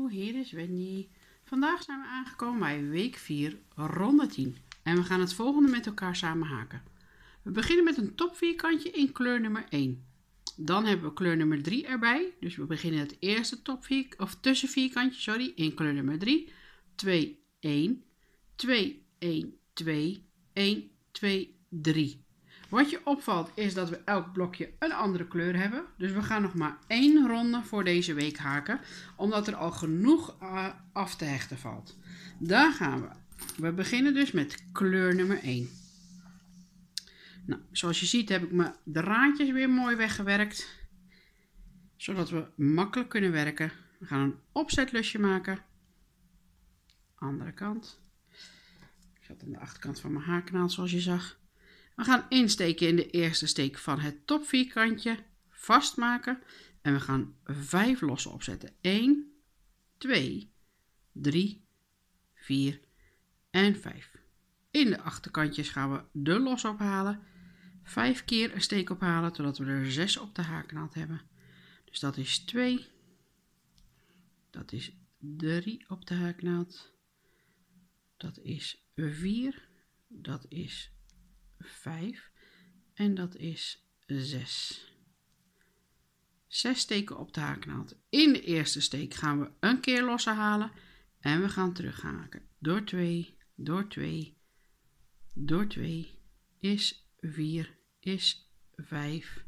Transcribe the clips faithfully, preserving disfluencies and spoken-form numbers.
hier is Wendy. Vandaag zijn we aangekomen bij week vier, ronde tien. En we gaan het volgende met elkaar samen haken. We beginnen met een topvierkantje in kleur nummer één. Dan hebben we kleur nummer drie erbij. Dus we beginnen het eerste topvier, of tussenvierkantje sorry, in kleur nummer drie. twee, één, twee, één, twee, één, twee, drie. Wat je opvalt is dat we elk blokje een andere kleur hebben. Dus we gaan nog maar één ronde voor deze week haken. Omdat er al genoeg uh, af te hechten valt. Daar gaan we. We beginnen dus met kleur nummer één. Nou, zoals je ziet heb ik mijn draadjes weer mooi weggewerkt. Zodat we makkelijk kunnen werken. We gaan een opzetlusje maken. Andere kant. Ik zat aan de achterkant van mijn haaknaald zoals je zag. We gaan insteken in de eerste steek van het topvierkantje, vastmaken en we gaan vijf lossen opzetten. één, twee, drie, vier en vijf. In de achterkantjes gaan we de los ophalen, vijf keer een steek ophalen totdat we er zes op de haaknaald hebben. Dus dat is twee, dat is drie op de haaknaald, dat is vier, dat is vijf en dat is zes. zes steken op de haaknaald. In de eerste steek gaan we een keer losse halen en we gaan terughaken. Door twee, door twee, door twee is vier, is vijf.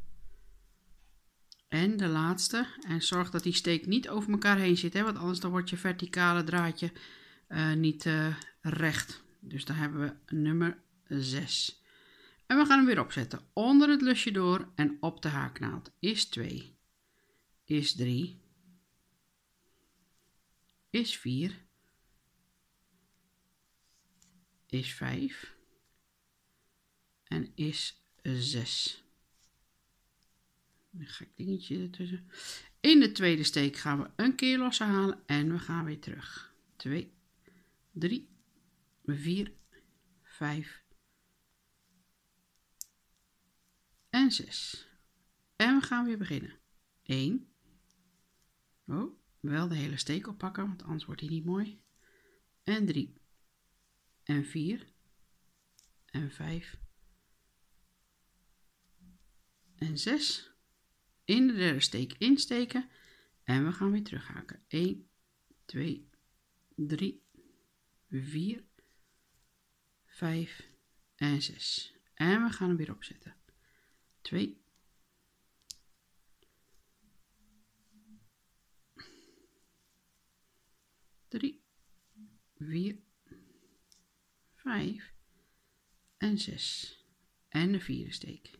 En de laatste, en zorg dat die steek niet over elkaar heen zit, hè, want anders dan wordt je verticale draadje uh, niet uh, recht. Dus dan hebben we nummer zes. En we gaan hem weer opzetten. Onder het lusje door en op de haaknaald. Is twee. Is drie. Is vier. Is vijf. En is zes. Een gek dingetje ertussen. In de tweede steek gaan we een keer losse halen en we gaan weer terug. twee, drie, vier, vijf. En zes. En we gaan weer beginnen. één. Oh, wel de hele steek oppakken, want anders wordt hij niet mooi. En drie. En vier. En vijf. En zes. In de derde steek insteken. En we gaan weer terughaken. één, twee, drie, vier, vijf en zes. En we gaan hem weer opzetten. twee, drie, vier, vijf en zes. En de vierde steek.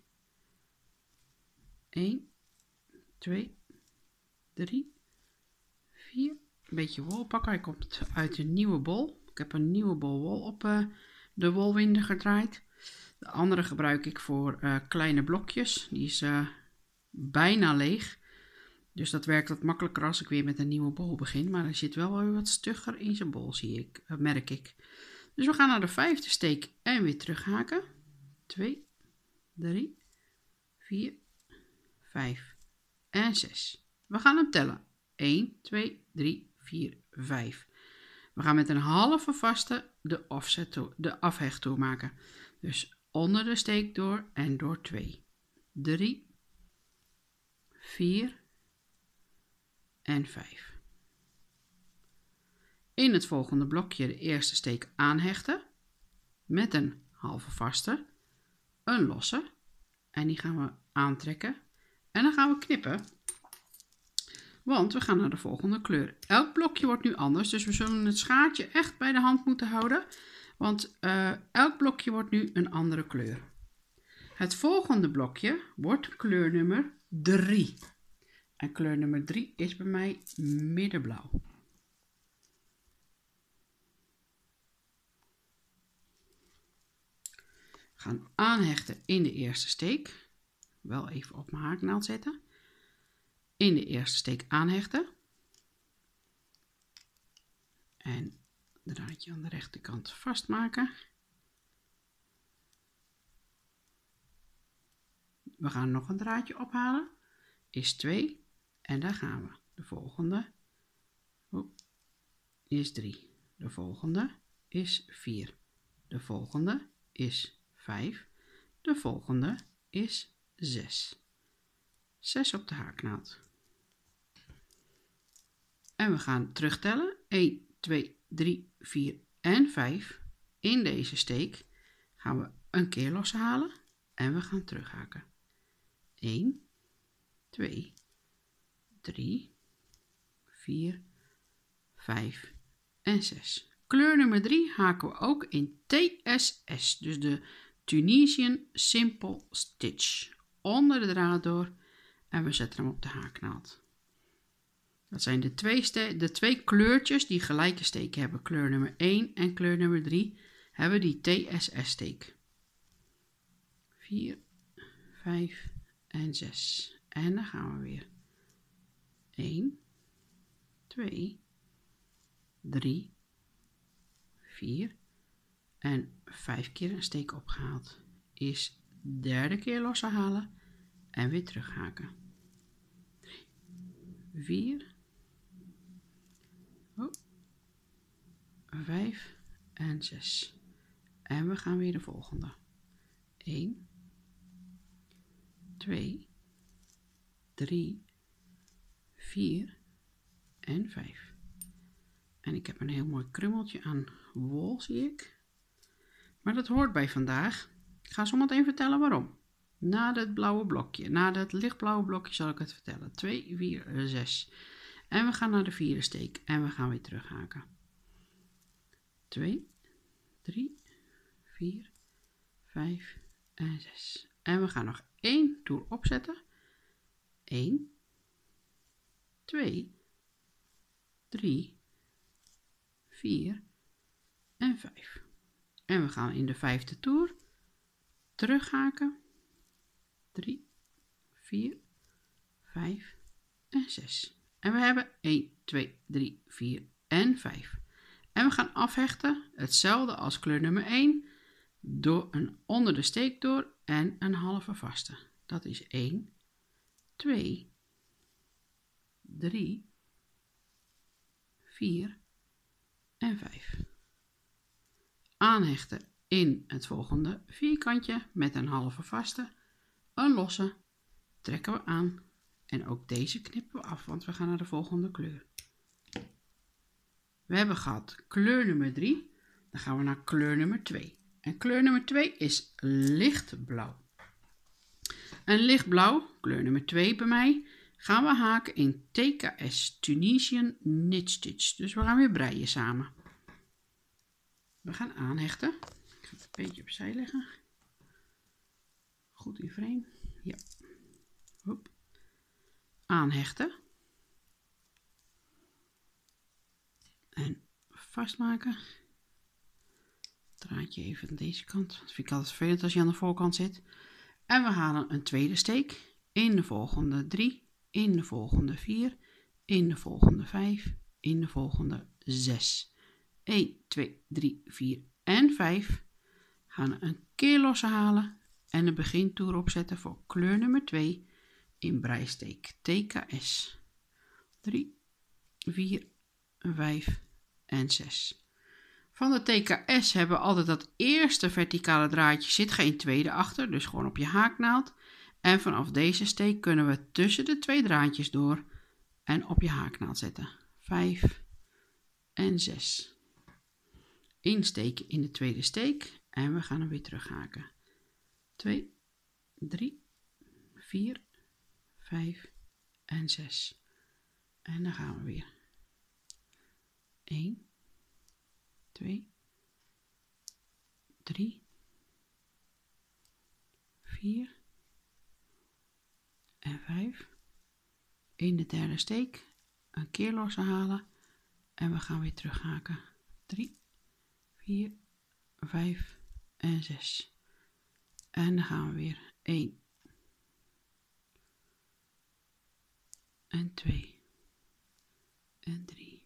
één, twee, drie, vier. Een beetje wol pakken. Hij komt uit een nieuwe bol. Ik heb een nieuwe bol wol op uh, de wolwinder gedraaid. De andere gebruik ik voor uh, kleine blokjes. Die is uh, bijna leeg. Dus dat werkt wat makkelijker als ik weer met een nieuwe bol begin. Maar hij zit wel weer wat stugger in zijn bol, zie ik, uh, merk ik. Dus we gaan naar de vijfde steek en weer terughaken. twee, drie, vier, vijf en zes. We gaan hem tellen. één, twee, drie, vier, vijf. We gaan met een halve vaste de, offset toe, de afhecht toe maken. Dus onder de steek door en door twee, drie, vier en vijf. In het volgende blokje de eerste steek aanhechten met een halve vaste, een losse en die gaan we aantrekken en dan gaan we knippen, want we gaan naar de volgende kleur. Elk blokje wordt nu anders, dus we zullen het schaartje echt bij de hand moeten houden. Want uh, elk blokje wordt nu een andere kleur. Het volgende blokje wordt kleur nummer drie. En kleur nummer drie is bij mij middenblauw. We gaan aanhechten in de eerste steek. Wel even op mijn haaknaald zetten. In de eerste steek aanhechten. En draadje aan de rechterkant vastmaken. We gaan nog een draadje ophalen. Is twee. En daar gaan we. De volgende. Oh, is drie. De volgende is vier. De volgende is vijf. De volgende is zes. zes op de haaknaald. En we gaan terugtellen. een, twee, drie, vier en vijf. In deze steek gaan we een keer loshalen en we gaan terughaken. een, twee, drie, vier, vijf en zes. Kleur nummer drie haken we ook in T S S, dus de Tunisian Simple Stitch. Onder de draad door en we zetten hem op de haaknaald. Dat zijn de twee, de twee kleurtjes die gelijke steken hebben. Kleur nummer één en kleur nummer drie hebben die T S S steek. vier, vijf en zes. En dan gaan we weer. een, twee, drie, vier en vijf keer een steek opgehaald. Is derde keer loshalen en weer terughaken. vier, oh, vijf en zes. En we gaan weer de volgende. een, twee, drie, vier en vijf. En ik heb een heel mooi krummeltje aan wol, zie ik. Maar dat hoort bij vandaag. Ik ga zo meteen vertellen waarom. Na het blauwe blokje, na het lichtblauwe blokje zal ik het vertellen. twee, vier, zes. En we gaan naar de vierde steek en we gaan weer terughaken. twee, drie, vier, vijf en zes. En we gaan nog één toer opzetten. een, twee, drie, vier en vijf. En we gaan in de vijfde toer terughaken. drie, vier, vijf en zes. En we hebben een, twee, drie, vier en vijf. En we gaan afhechten, hetzelfde als kleur nummer één, door een onder de steek door en een halve vaste. Dat is een, twee, drie, vier en vijf. Aanhechten in het volgende vierkantje met een halve vaste, een losse, trekken we aan en ook deze knippen we af, want we gaan naar de volgende kleur. We hebben gehad kleur nummer drie, dan gaan we naar kleur nummer twee. En kleur nummer twee is lichtblauw. En lichtblauw, kleur nummer twee bij mij, gaan we haken in T K S, Tunisian Knit Stitch. Dus we gaan weer breien samen. We gaan aanhechten. Ik ga het een beetje opzij leggen. Goed in frame. Ja. Hop. Aanhechten. En vastmaken. Draadje even aan deze kant. Dat vind ik altijd vervelend als je aan de voorkant zit. En we halen een tweede steek. In de volgende drie. In de volgende vier. In de volgende vijf. In de volgende zes. een, twee, drie, vier en vijf. Gaan een keer losse halen. En een begintoer opzetten voor kleur nummer twee. In breisteek T K S. drie, vier, vijf en zes. Van de T K S hebben we altijd dat eerste verticale draadje, zit geen tweede achter, dus gewoon op je haaknaald. En vanaf deze steek kunnen we tussen de twee draadjes door en op je haaknaald zetten. vijf en zes. Insteken in de tweede steek en we gaan hem weer terughaken. twee, drie, vier, vijf en zes. En dan gaan we weer. een, twee, drie, vier en vijf. In de derde steek een keer losse halen en we gaan weer terughaken. drie, vier, vijf en zes. En dan gaan we weer een en twee en drie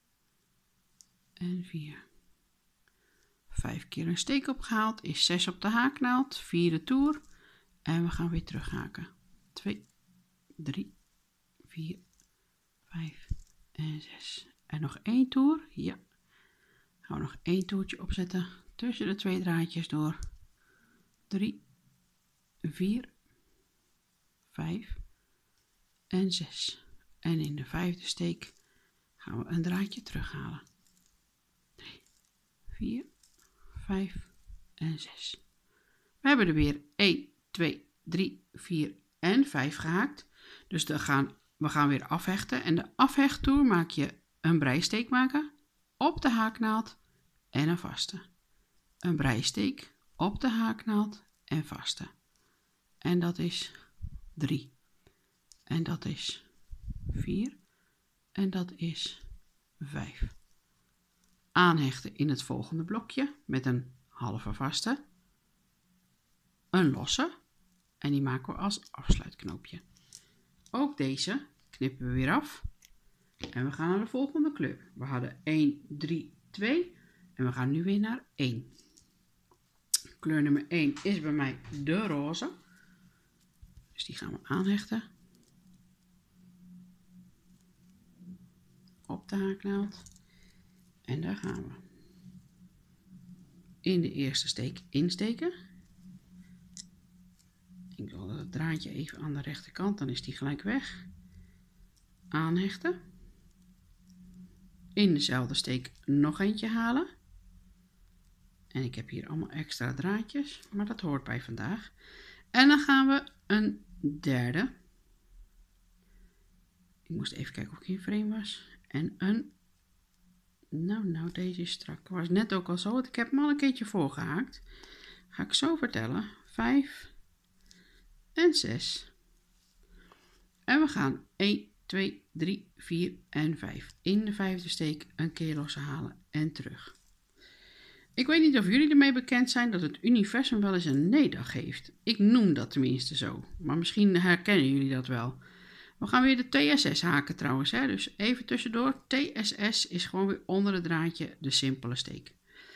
en vier. vijf keer een steek opgehaald is zes op de haaknaald, vierde toer en we gaan weer terughaken. twee, drie, vier, vijf en zes. En nog één toer. Ja. Gaan we nog één toertje opzetten tussen de twee draadjes door. drie, vier, vijf en zes. En in de vijfde steek gaan we een draadje terughalen. drie, vier, vijf en zes. We hebben er weer een, twee, drie, vier en vijf gehaakt. Dus dan gaan, we gaan weer afhechten. En de afhechttoer maak je een breisteek maken op de haaknaald en een vaste. Een breisteek op de haaknaald en vaste. En dat is drie. En dat is vier. En dat is vijf. Aanhechten in het volgende blokje met een halve vaste. Een losse. En die maken we als afsluitknoopje. Ook deze knippen we weer af. En we gaan naar de volgende kleur. We hadden een, drie, twee. En we gaan nu weer naar één. Kleur nummer één is bij mij de roze. Dus die gaan we aanhechten. Op de haaknaald. En daar gaan we. In de eerste steek insteken. Ik wil het draadje even aan de rechterkant, dan is die gelijk weg. Aanhechten. In dezelfde steek nog eentje halen. En ik heb hier allemaal extra draadjes, maar dat hoort bij vandaag. En dan gaan we een derde. Ik moest even kijken of ik in frame was. En een... Nou, nou, deze is strak. Was net ook al zo, want ik heb hem al een keertje voorgehaakt. Ga ik zo vertellen. vijf en zes. En we gaan een, twee, drie, vier en vijf. In de vijfde steek een keer losse halen en terug. Ik weet niet of jullie ermee bekend zijn dat het universum wel eens een nee-dag heeft. Ik noem dat tenminste zo. Maar misschien herkennen jullie dat wel. We gaan weer de T S S haken trouwens. Hè? Dus even tussendoor. T S S is gewoon weer onder het draadje de simpele steek.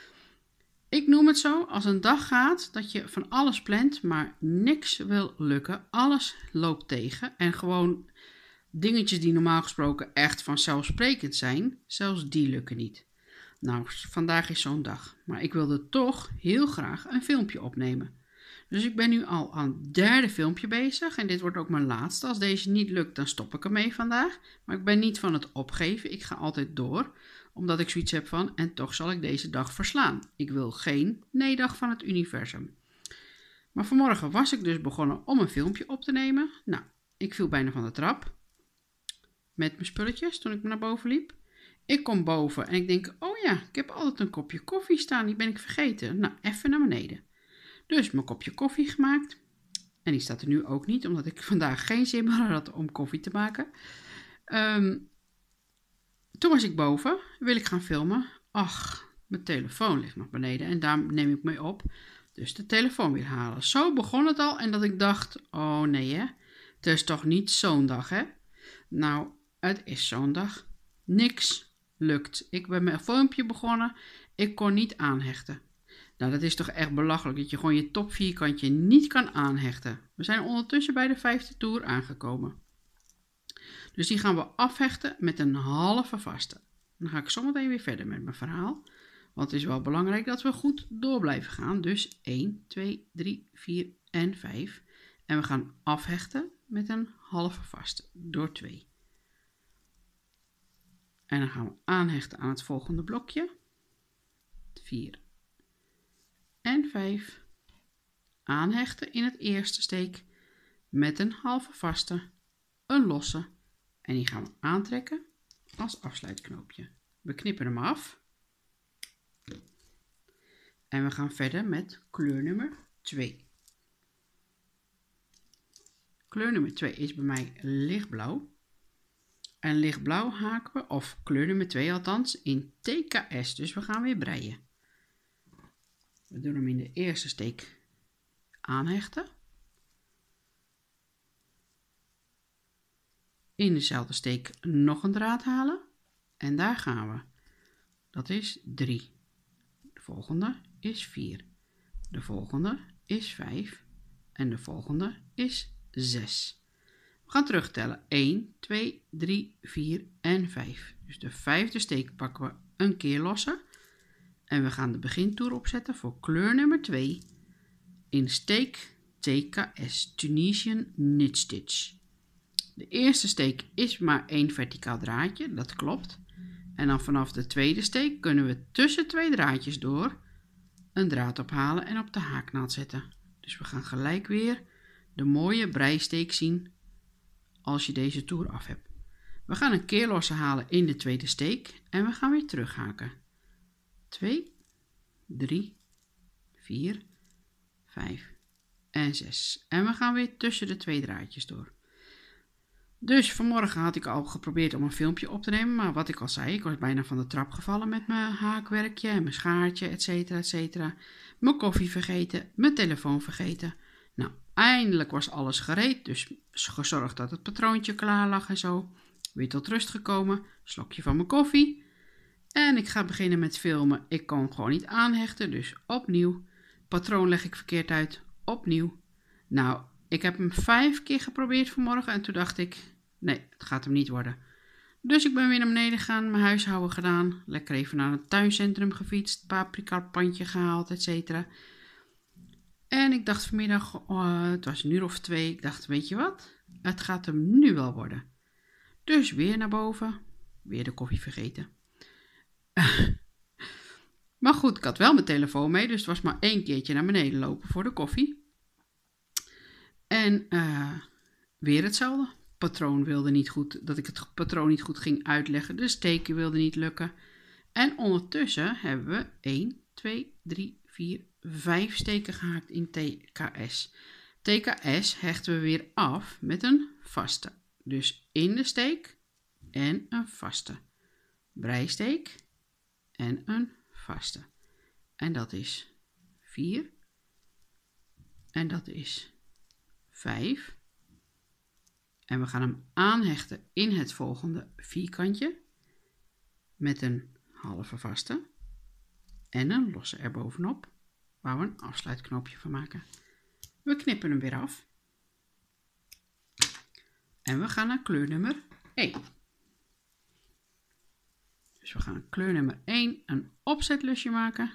Ik noem het zo, als een dag gaat dat je van alles plant, maar niks wil lukken. Alles loopt tegen en gewoon dingetjes die normaal gesproken echt vanzelfsprekend zijn, zelfs die lukken niet. Nou, vandaag is zo'n dag, maar ik wilde toch heel graag een filmpje opnemen. Dus ik ben nu al aan het derde filmpje bezig en dit wordt ook mijn laatste. Als deze niet lukt, dan stop ik ermee vandaag. Maar ik ben niet van het opgeven, ik ga altijd door, omdat ik zoiets heb van, en toch zal ik deze dag verslaan. Ik wil geen nee-dag van het universum. Maar vanmorgen was ik dus begonnen om een filmpje op te nemen. Nou, ik viel bijna van de trap met mijn spulletjes toen ik naar boven liep. Ik kom boven en ik denk, oh ja, ik heb altijd een kopje koffie staan, die ben ik vergeten. Nou, even naar beneden. Dus mijn kopje koffie gemaakt. En die staat er nu ook niet, omdat ik vandaag geen zin meer had om koffie te maken. Um, toen was ik boven, wil ik gaan filmen. Ach, mijn telefoon ligt nog beneden en daar neem ik mee op. Dus de telefoon weer halen. Zo begon het al en dat ik dacht, oh nee hè, het is toch niet zo'n dag hè. Nou, het is zo'n dag. Niks lukt. Ik ben met een filmpje begonnen, ik kon niet aanhechten. Nou, dat is toch echt belachelijk dat je gewoon je top vierkantje niet kan aanhechten. We zijn ondertussen bij de vijfde toer aangekomen. Dus die gaan we afhechten met een halve vaste. Dan ga ik zometeen weer verder met mijn verhaal. Want het is wel belangrijk dat we goed door blijven gaan. Dus één, twee, drie, vier en vijf. En we gaan afhechten met een halve vaste door twee. En dan gaan we aanhechten aan het volgende blokje. vier en vijf. Aanhechten in het eerste steek met een halve vaste, een losse. En die gaan we aantrekken als afsluitknoopje. We knippen hem af. En we gaan verder met kleur nummer twee. Kleur nummer twee is bij mij lichtblauw. En lichtblauw haken we, of kleur nummer twee althans, in T K S. Dus we gaan weer breien. We doen hem in de eerste steek aanhechten. In dezelfde steek nog een draad halen. En daar gaan we. Dat is drie. De volgende is vier. De volgende is vijf. En de volgende is zes. We gaan terugtellen. één, twee, drie, vier en vijf. Dus de vijfde steek pakken we een keer lossen. En we gaan de begintoer opzetten voor kleur nummer twee in steek T K S, Tunisian Knit Stitch. De eerste steek is maar één verticaal draadje, dat klopt. En dan vanaf de tweede steek kunnen we tussen twee draadjes door een draad ophalen en op de haaknaald zetten. Dus we gaan gelijk weer de mooie breisteek zien als je deze toer af hebt. We gaan een keer lossen halen in de tweede steek en we gaan weer terughaken. twee, drie, vier, vijf en zes. En we gaan weer tussen de twee draadjes door. Dus vanmorgen had ik al geprobeerd om een filmpje op te nemen, maar wat ik al zei, ik was bijna van de trap gevallen met mijn haakwerkje en mijn schaartje, et cetera, et cetera. Mijn koffie vergeten, mijn telefoon vergeten. Nou, eindelijk was alles gereed, dus gezorgd dat het patroontje klaar lag en zo. Weer tot rust gekomen, slokje van mijn koffie. En ik ga beginnen met filmen. Ik kon gewoon niet aanhechten, dus opnieuw. Patroon leg ik verkeerd uit, opnieuw. Nou, ik heb hem vijf keer geprobeerd vanmorgen en toen dacht ik, nee, het gaat hem niet worden. Dus ik ben weer naar beneden gegaan, mijn huishouden gedaan, lekker even naar het tuincentrum gefietst, paprikapandje gehaald, et cetera. En ik dacht vanmiddag, oh, het was een uur of twee, ik dacht, weet je wat, het gaat hem nu wel worden. Dus weer naar boven, weer de koffie vergeten. Maar goed, ik had wel mijn telefoon mee, dus het was maar één keertje naar beneden lopen voor de koffie. En uh, weer hetzelfde. Patroon wilde niet goed, dat ik het patroon niet goed ging uitleggen. De steken wilde niet lukken. En ondertussen hebben we één, twee, drie, vier, vijf steken gehaakt in T K S. T K S hechten we weer af met een vaste. Dus in de steek en een vaste. Breisteek en een vaste. En dat is vier. En dat is vijf. En we gaan hem aanhechten in het volgende vierkantje met een halve vaste en een losse erbovenop, waar we een afsluitknoopje van maken. We knippen hem weer af en we gaan naar kleur nummer één. Dus we gaan kleur nummer één een opzetlusje maken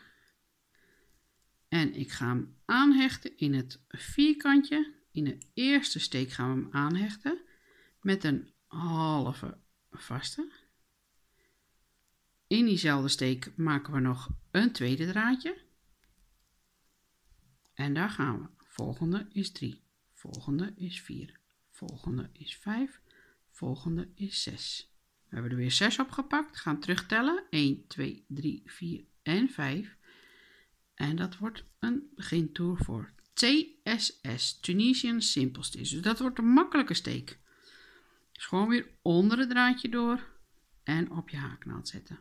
en ik ga hem aanhechten in het vierkantje. In de eerste steek gaan we hem aanhechten met een halve vaste. In diezelfde steek maken we nog een tweede draadje. En daar gaan we. Volgende is drie. Volgende is vier. Volgende is vijf. Volgende is zes. We hebben er weer zes opgepakt. Gaan terugtellen. een, twee, drie, vier en vijf. En dat wordt een begintoer voor T S S, Tunisian Simple Stitch. Dus dat wordt een makkelijke steek. Dus gewoon weer onder het draadje door en op je haaknaald zetten.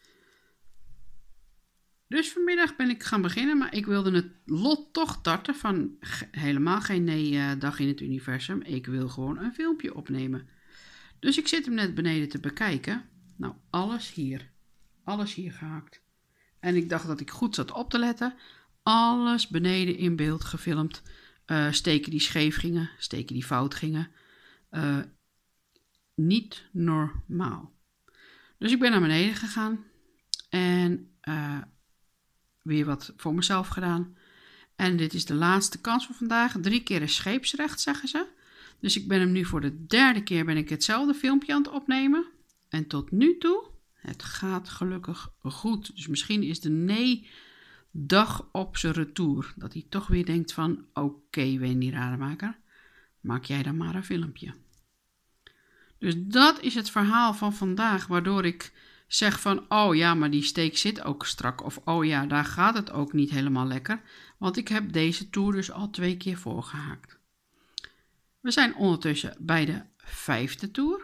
Dus vanmiddag ben ik gaan beginnen, maar ik wilde het lot toch tarten van helemaal geen nee dag in het universum. Ik wil gewoon een filmpje opnemen. Dus ik zit hem net beneden te bekijken. Nou, alles hier. Alles hier gehaakt. En ik dacht dat ik goed zat op te letten. Alles beneden in beeld gefilmd. Uh, steken die scheef gingen, steken die fout gingen. Uh, niet normaal. Dus ik ben naar beneden gegaan. En uh, weer wat voor mezelf gedaan. En dit is de laatste kans van vandaag. Drie keer is scheepsrecht, zeggen ze. Dus ik ben hem nu voor de derde keer ben ik hetzelfde filmpje aan het opnemen. En tot nu toe, het gaat gelukkig goed. Dus misschien is de nee dag op zijn retour. Dat hij toch weer denkt van, oké okay, Wendy Rademaker, maak jij dan maar een filmpje. Dus dat is het verhaal van vandaag, waardoor ik zeg van, oh ja, maar die steek zit ook strak. Of oh ja, daar gaat het ook niet helemaal lekker. Want ik heb deze toer dus al twee keer voorgehaakt. We zijn ondertussen bij de vijfde toer.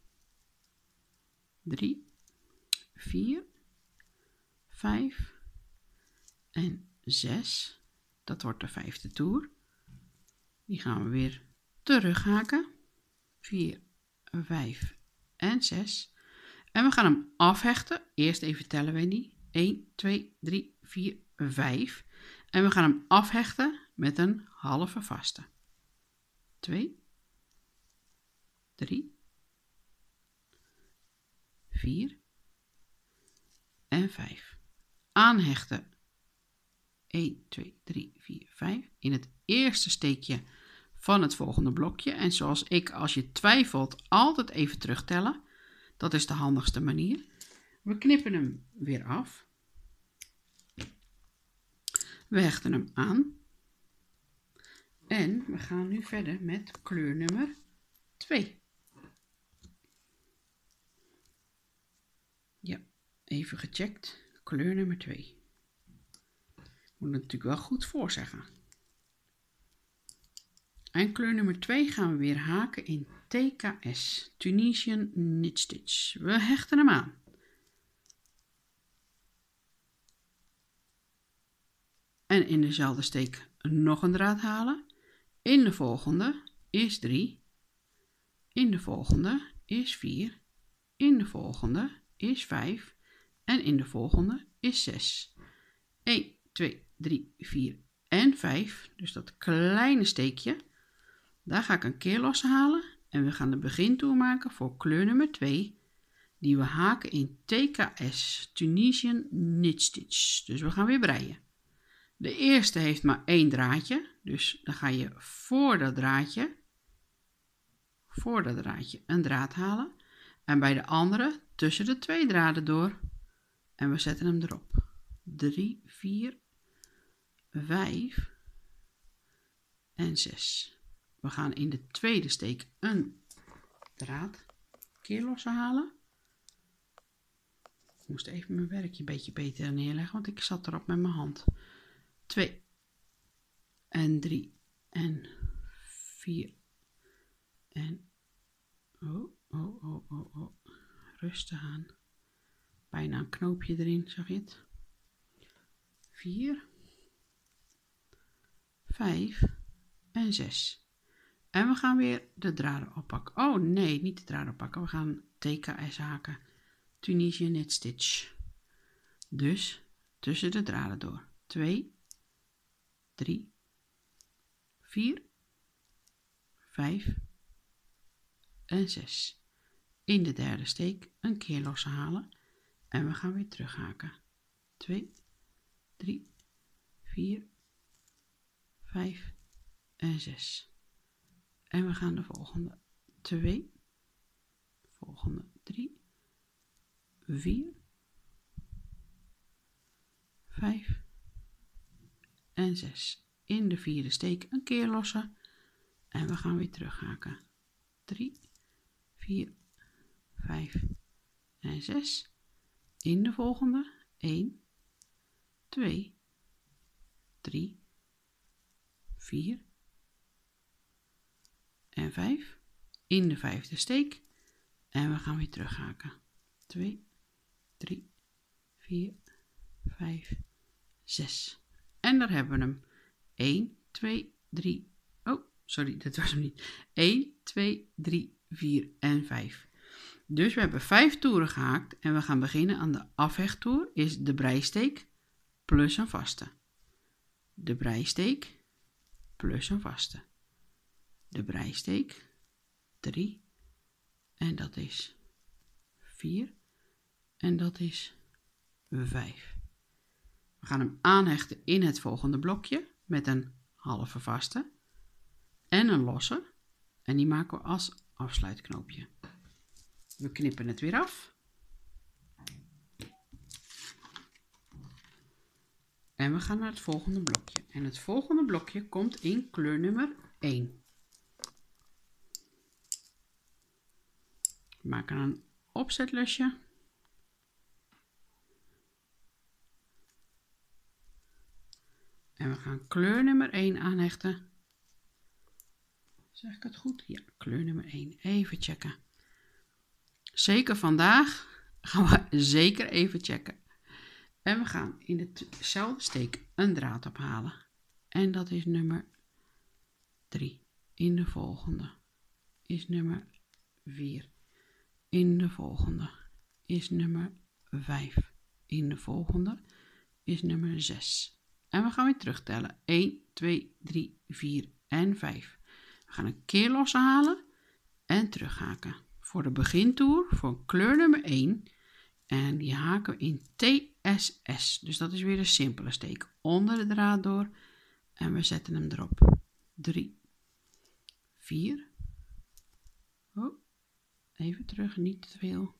Drie, vier, vijf en zes. Dat wordt de vijfde toer. Die gaan we weer terughaken. vier, vijf en zes. En we gaan hem afhechten. Eerst even tellen, Wendy. een, twee, drie, vier, vijf. En we gaan hem afhechten met een halve vaste. twee, drie, vier en vijf. Aanhechten een, twee, drie, vier, vijf in het eerste steekje van het volgende blokje. En zoals ik, als je twijfelt, altijd even terugtellen. Dat is de handigste manier. We knippen hem weer af. We hechten hem aan. En we gaan nu verder met kleur nummer twee. Ja, even gecheckt. Kleur nummer twee. Moet het natuurlijk wel goed voorzeggen. En kleur nummer twee gaan we weer haken in T K S, Tunisian Knit Stitch. We hechten hem aan. En in dezelfde steek nog een draad halen. In de volgende is drie. In de volgende is vier. In de volgende is vijf. En in de volgende is zes. een, twee, drie, vier en vijf. Dus dat kleine steekje. Daar ga ik een keerlosse halen. En we gaan de begintoer maken voor kleur nummer twee. Die we haken in T K S, Tunisian Knit Stitch. Dus we gaan weer breien. De eerste heeft maar één draadje. Dus dan ga je voor dat draadje, voor dat draadje een draad halen. En bij de andere tussen de twee draden door. En we zetten hem erop. drie, vier, vijf en zes. We gaan in de tweede steek een draad keerlosse halen. Ik moest even mijn werkje een beetje beter neerleggen, want ik zat erop met mijn hand. twee en drie en vier en oh, oh, oh, oh, oh. Rustig aan. Bijna een knoopje erin, zag je het? vier, vijf en zes. En we gaan weer de draden oppakken. Oh nee, niet de draden oppakken. We gaan T K S haken. Tunisian Knit Stitch. Dus tussen de draden door. twee, drie, vier, vijf en zes. In de derde steek een keer losse halen. En we gaan weer terug haken. twee, drie, vier, vijf en zes. En we gaan de volgende twee, volgende drie, vier, vijf en zes. In de vierde steek een keer lossen. En we gaan weer terug haken. drie, vier, vijf en zes. In de volgende een, twee, drie, vier en vijf. In de vijfde steek. En we gaan weer terug haken. twee, drie, vier, vijf, zes. En daar hebben we hem. een, twee, drie. Oh, sorry, dat was hem niet. een, twee, drie, vier en vijf. Dus we hebben vijf toeren gehaakt en we gaan beginnen aan de afhechttoer. Is de breisteek plus een vaste. De breisteek plus een vaste. De breisteek drie en dat is vier en dat is vijf. We gaan hem aanhechten in het volgende blokje met een halve vaste en een losse en die maken we als afsluitknoopje. We knippen het weer af en we gaan naar het volgende blokje en het volgende blokje komt in kleur nummer één. We maken een opzetlusje. En we gaan kleur nummer één aanhechten. Zeg ik het goed? Ja, kleur nummer één. Even checken. Zeker vandaag gaan we zeker even checken. En we gaan in dezelfde steek een draad ophalen. En dat is nummer drie. In de volgende is nummer vier. In de volgende is nummer vijf. In de volgende is nummer zes. En we gaan weer terugtellen. een, twee, drie, vier en vijf. We gaan een keer losse halen en terughaken. voor de begintoer voor kleur nummer één. En die haken we in T S S. Dus dat is weer een simpele steek. Onder de draad door. En we zetten hem erop. drie, vier. Oh, even terug, niet te veel.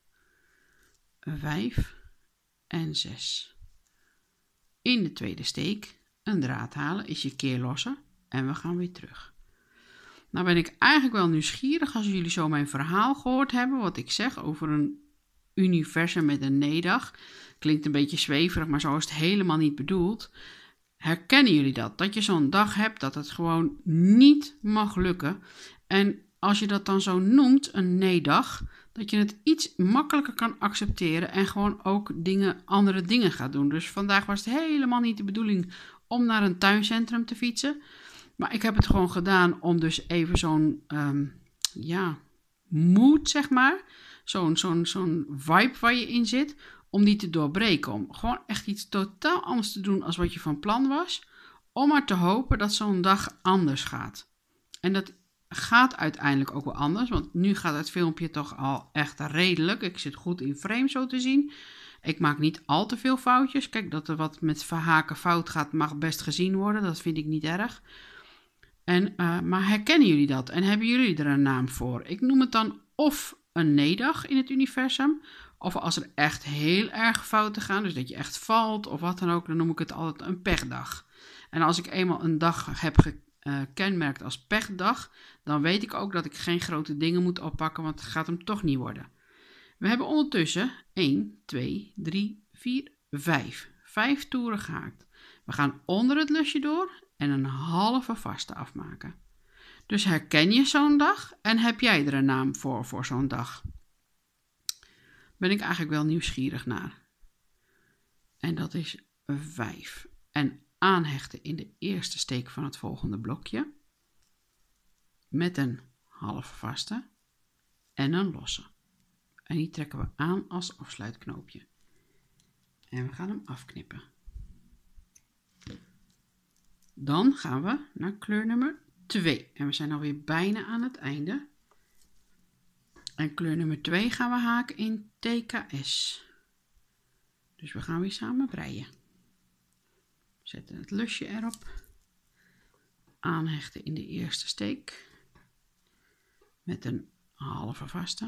vijf en zes. In de tweede steek een draad halen is je keer lossen. En we gaan weer terug. Nou ben ik eigenlijk wel nieuwsgierig als jullie zo mijn verhaal gehoord hebben. Wat ik zeg over een universum met een needag. Klinkt een beetje zweverig, maar zo is het helemaal niet bedoeld. Herkennen jullie dat? Dat je zo'n dag hebt dat het gewoon niet mag lukken. En als je dat dan zo noemt, een nee-dag, dat je het iets makkelijker kan accepteren en gewoon ook dingen, andere dingen gaat doen. Dus vandaag was het helemaal niet de bedoeling om naar een tuincentrum te fietsen. Maar ik heb het gewoon gedaan om dus even zo'n, um, ja, mood, zeg maar, zo'n zo'n zo'n vibe waar je in zit, om die te doorbreken. Om gewoon echt iets totaal anders te doen als wat je van plan was. Om maar te hopen dat zo'n dag anders gaat. En dat gaat uiteindelijk ook wel anders. Want nu gaat het filmpje toch al echt redelijk. Ik zit goed in frame zo te zien. Ik maak niet al te veel foutjes. Kijk, dat er wat met verhaken fout gaat mag best gezien worden. Dat vind ik niet erg. En, uh, maar herkennen jullie dat? En hebben jullie er een naam voor? Ik noem het dan of een nee-dag in het universum. Of als er echt heel erg fouten gaan, dus dat je echt valt of wat dan ook, dan noem ik het altijd een pechdag. En als ik eenmaal een dag heb gekenmerkt als pechdag, dan weet ik ook dat ik geen grote dingen moet oppakken, want het gaat hem toch niet worden. We hebben ondertussen één, twee, drie, vier, vijf. Vijf toeren gehaakt. We gaan onder het lusje door en een halve vaste afmaken. Dus herken je zo'n dag en heb jij er een naam voor voor zo'n dag? Ben ik eigenlijk wel nieuwsgierig naar. En dat is vijf. En aanhechten in de eerste steek van het volgende blokje. Met een halve vaste en een losse. En die trekken we aan als afsluitknoopje. En we gaan hem afknippen. Dan gaan we naar kleur nummer twee. En we zijn alweer bijna aan het einde. En kleur nummer twee gaan we haken in T K S. Dus we gaan weer samen breien. Zetten het lusje erop. Aanhechten in de eerste steek. Met een halve vaste.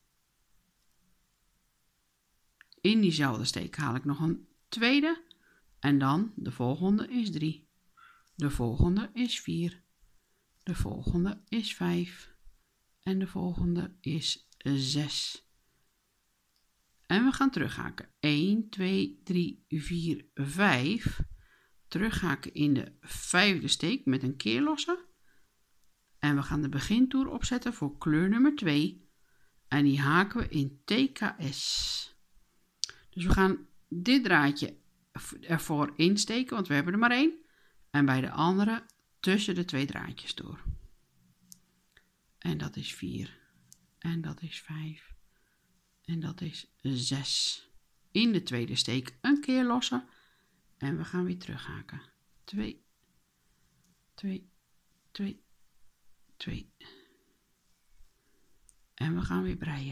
In diezelfde steek haal ik nog een tweede. En dan de volgende is drie. De volgende is vier. De volgende is vijf. En de volgende is zes. En we gaan terughaken. een, twee, drie, vier, vijf. Terughaken in de vijfde steek met een keerlosse. En we gaan de begintoer opzetten voor kleur nummer twee. En die haken we in T K S. Dus we gaan dit draadje ervoor insteken, want we hebben er maar één. En bij de andere tussen de twee draadjes door. En dat is vier. En dat is vijf. En dat is zes. In de tweede steek een keer lossen. En we gaan weer terughaken. twee, twee, twee, twee. En we gaan weer breien.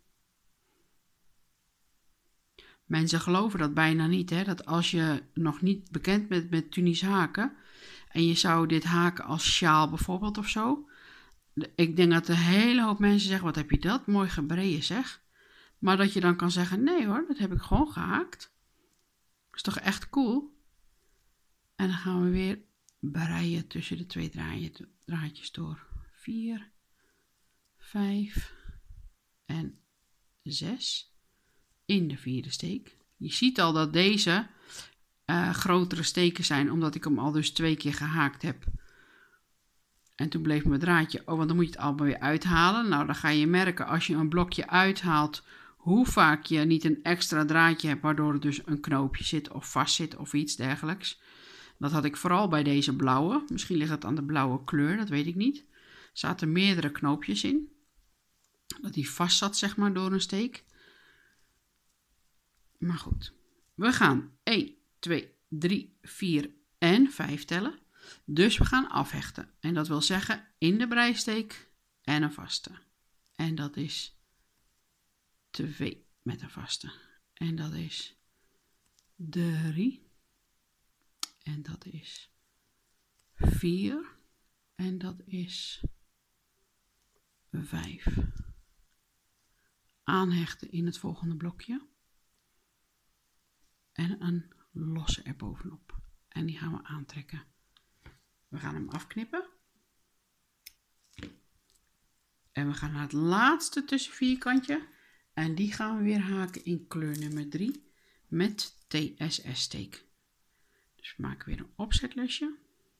Mensen geloven dat bijna niet, hè? Dat als je nog niet bekend bent met Tunies haken en je zou dit haken als sjaal bijvoorbeeld of zo. Ik denk dat een hele hoop mensen zeggen, wat heb je dat? Mooi gebreien zeg. Maar dat je dan kan zeggen, nee hoor, dat heb ik gewoon gehaakt. Dat is toch echt cool? En dan gaan we weer breien tussen de twee draadjes door. vier, vijf en zes. In de vierde steek. Je ziet al dat deze uh, grotere steken zijn, omdat ik hem al dus twee keer gehaakt heb. En toen bleef mijn draadje, oh, want dan moet je het allemaal weer uithalen. Nou, dan ga je merken als je een blokje uithaalt, hoe vaak je niet een extra draadje hebt, waardoor er dus een knoopje zit of vast zit of iets dergelijks. Dat had ik vooral bij deze blauwe. Misschien ligt het aan de blauwe kleur, dat weet ik niet. Er zaten meerdere knoopjes in. Dat die vast zat, zeg maar, door een steek. Maar goed, we gaan één, twee, drie, vier en vijf tellen. Dus we gaan afhechten. En dat wil zeggen in de breisteek en een vaste. En dat is twee met een vaste. En dat is drie. En dat is vier. En dat is vijf. Aanhechten in het volgende blokje. En een losse erbovenop. En die gaan we aantrekken. We gaan hem afknippen. En we gaan naar het laatste tussenvierkantje. En die gaan we weer haken in kleur nummer drie met T S S steek. Dus we maken weer een opzetlesje.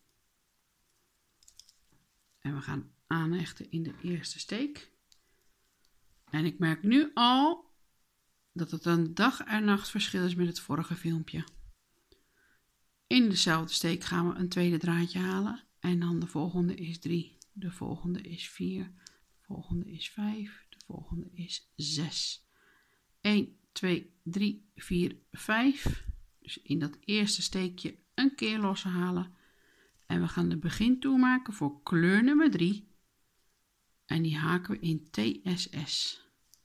En we gaan aanhechten in de eerste steek. En ik merk nu al dat het een dag en nacht verschil is met het vorige filmpje. In dezelfde steek gaan we een tweede draadje halen. En dan de volgende is drie. De volgende is vier. De volgende is vijf. De volgende is zes. een, twee, drie, vier, vijf. Dus in dat eerste steekje een keer losse halen. En we gaan de begintoer maken voor kleur nummer drie. En die haken we in T S S.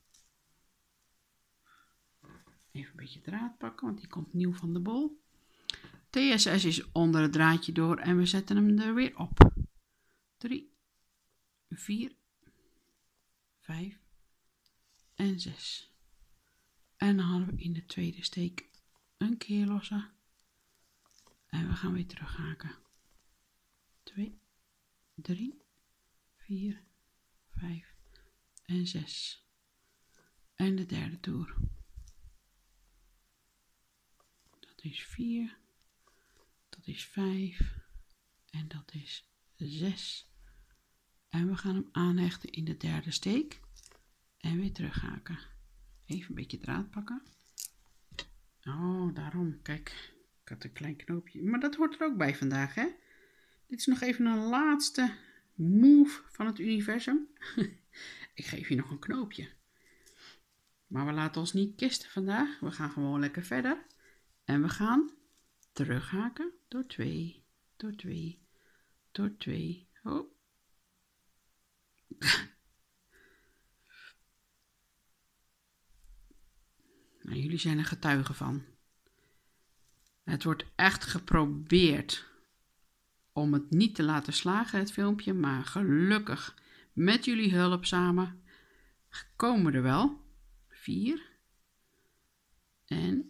Even een beetje draad pakken, want die komt nieuw van de bol. T S S is onder het draadje door en we zetten hem er weer op. drie, vier, vijf en zes. En dan hadden we in de tweede steek een keer lossen. En we gaan weer terug haken. twee, drie, vier, vijf en zes. En de derde toer. Dat is vier. Dat is vijf. En dat is zes. En we gaan hem aanhechten in de derde steek. En weer terug haken. Even een beetje draad pakken. Oh, daarom. Kijk, ik had een klein knoopje. Maar dat hoort er ook bij vandaag, hè? Dit is nog even een laatste move van het universum. Ik geef je nog een knoopje. Maar we laten ons niet kisten vandaag. We gaan gewoon lekker verder. En we gaan terughaken door twee, door twee, door twee. Oh. Nou, jullie zijn er getuigen van. Het wordt echt geprobeerd om het niet te laten slagen, het filmpje. Maar gelukkig met jullie hulp samen komen we er wel. vier en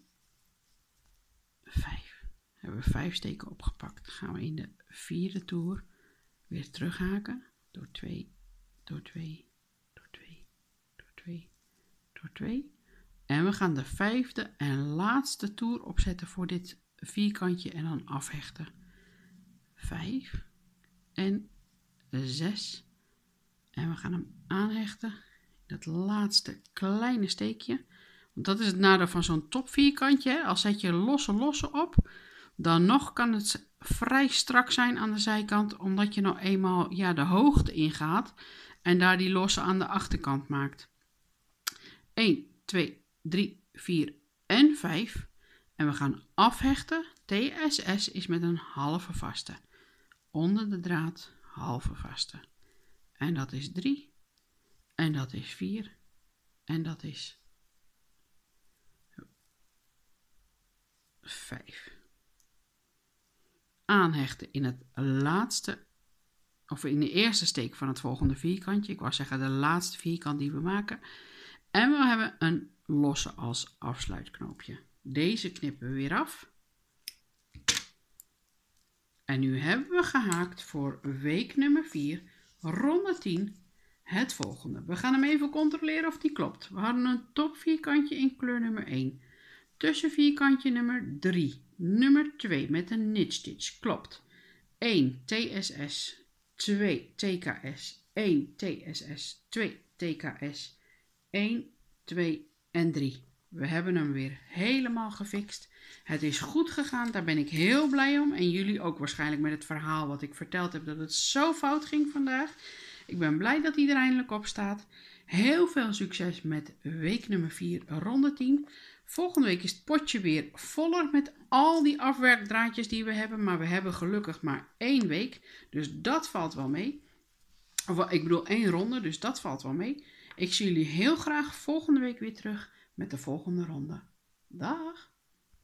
vijf. Hebben we vijf steken opgepakt. Dan gaan we in de vierde toer weer terughaken. Door twee, door twee, door twee, door twee, door twee. En we gaan de vijfde en laatste toer opzetten voor dit vierkantje en dan afhechten. vijf en zes. En we gaan hem aanhechten. Dat laatste kleine steekje. Want dat is het nadeel van zo'n top vierkantje. Als zet je losse losse op, dan nog kan het vrij strak zijn aan de zijkant. Omdat je nou eenmaal ja, de hoogte ingaat. En daar die losse aan de achterkant maakt. een, twee, drie, vier en vijf. En we gaan afhechten. T S S is met een halve vaste. Onder de draad halve vaste. En dat is drie. En dat is vier. En dat is vijf. Aanhechten in het laatste, of in de eerste steek van het volgende vierkantje. Ik wou zeggen de laatste vierkant die we maken. En we hebben een losse als afsluitknoopje. Deze knippen we weer af. En nu hebben we gehaakt voor week nummer vier, ronde tien, het volgende. We gaan hem even controleren of die klopt. We hadden een top vierkantje in kleur nummer één. Tussen vierkantje nummer drie. Nummer twee met een knit stitch. Klopt. één T S S. twee T K S. één T S S. twee T K S. één, twee en drie. We hebben hem weer helemaal gefixt. Het is goed gegaan. Daar ben ik heel blij om. En jullie ook waarschijnlijk met het verhaal wat ik verteld heb. Dat het zo fout ging vandaag. Ik ben blij dat hij er eindelijk op staat. Heel veel succes met week nummer vier, ronde tien. Volgende week is het potje weer voller met al die afwerkdraadjes die we hebben. Maar we hebben gelukkig maar één week. Dus dat valt wel mee. Of ik bedoel één ronde, dus dat valt wel mee. Ik zie jullie heel graag volgende week weer terug met de volgende ronde. Dag!